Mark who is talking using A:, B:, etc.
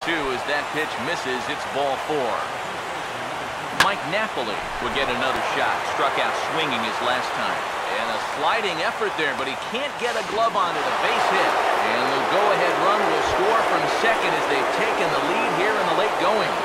A: As that pitch misses, it's ball 4. Mike Napoli would get another shot. Struck out swinging his last time. And a sliding effort there, but he can't get a glove on it. A base hit. And the go-ahead run will score from second as they've taken the lead here in the late going.